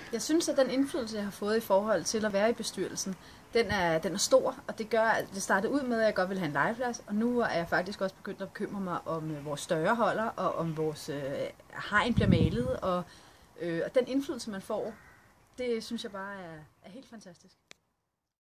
Jeg synes, at den indflydelse, jeg har fået i forhold til at være i bestyrelsen, den er stor, og det gør, at det startede ud med, at jeg godt ville have en legeplads, og nu er jeg faktisk også begyndt at bekymre mig om vores størreholder, og om vores hegn bliver malet, og den indflydelse, man får, det synes jeg bare er helt fantastisk.